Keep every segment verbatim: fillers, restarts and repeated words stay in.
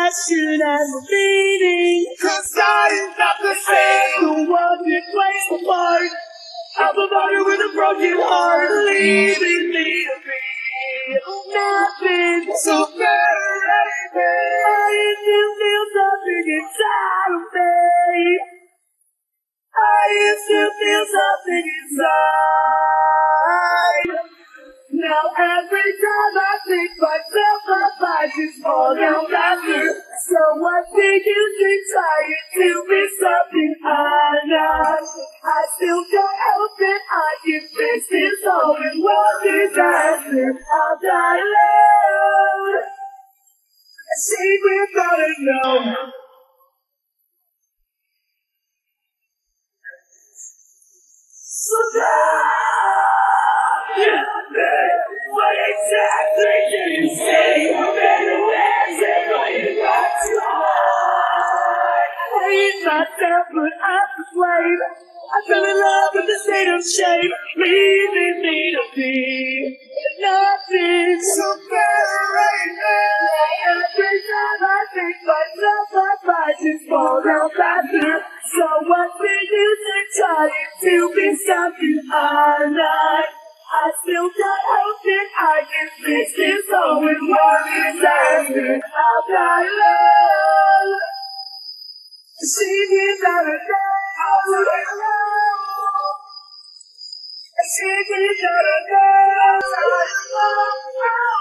passion and the meaning. Cause God is not the same. The one that plays the part of a mother with a broken heart, leaving me to be nothing. So very I used to feel something inside of me. I used to feel something inside. Now every time I think myself up, I just fall down faster. So what did you think trying to be something I'm not? I still can't help it, I can fix this all in one disaster. I'll die alone. A secret gotta know. So now, what exactly did you say? Better ways and running back to hide. I hate myself, but I'm the slave. I fell in love with the state of shame, leaving me to be nothing. So very Every time I think myself up, I just fall down faster. So what did you think trying to be something I'm not? I still can't help it, I can fix this all with one disaster. I'll die alone. See me not a day, I'll die alone. See me not a day, I'll die alone.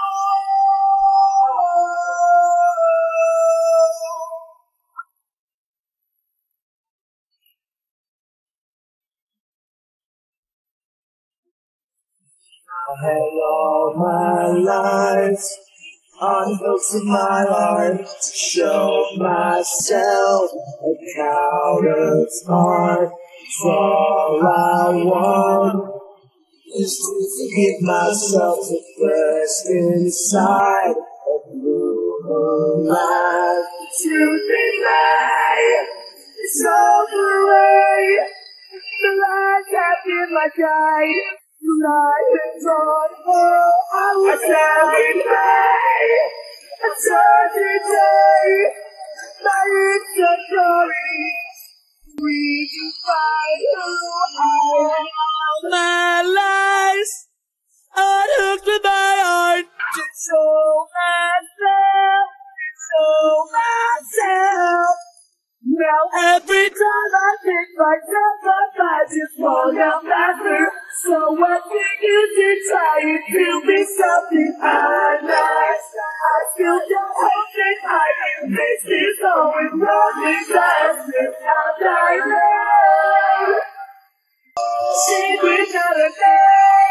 I had all my life on books of my heart to show myself a counterpart. All I want is to forgive myself to burst inside a blue light. To deny it's all the way. The light captured my guide. Light is on her. I was having pain. A certain day. My insecurities. We can find who I am. My lies. Unhooked with my heart. To show myself. To show myself. Now every time I pick myself up, I just fall down faster. So what did you do trying to be something I'm not? I still don't hope that I can fix this all with one disaster. I'll die alone. Secret not a day.